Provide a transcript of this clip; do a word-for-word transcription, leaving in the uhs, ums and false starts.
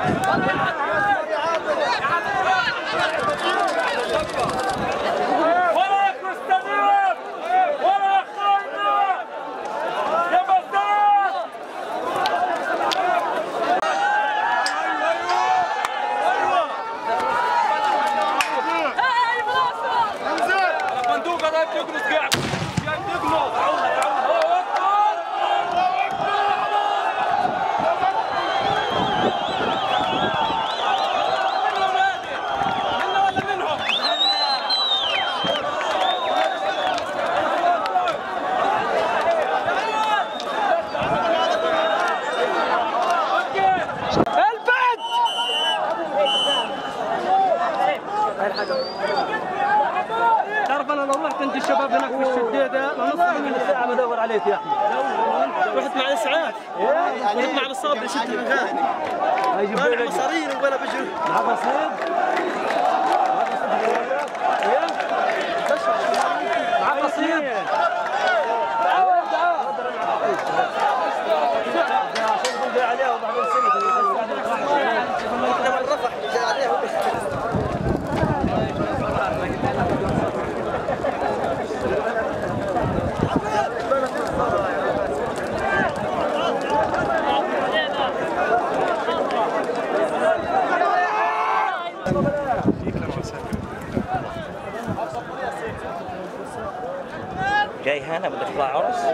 تعرف انا لو رحت عند الشباب هناك في الشديده لنص من الساعه بدور عليك يا احمد. رحت مع الاسعاف، رحت مع الصاب اللي شفت من غادي. ما معي مصارين ولا بجري. مع بسيط؟ مع بسيط؟ جاي هنا بدك تطلع عرس؟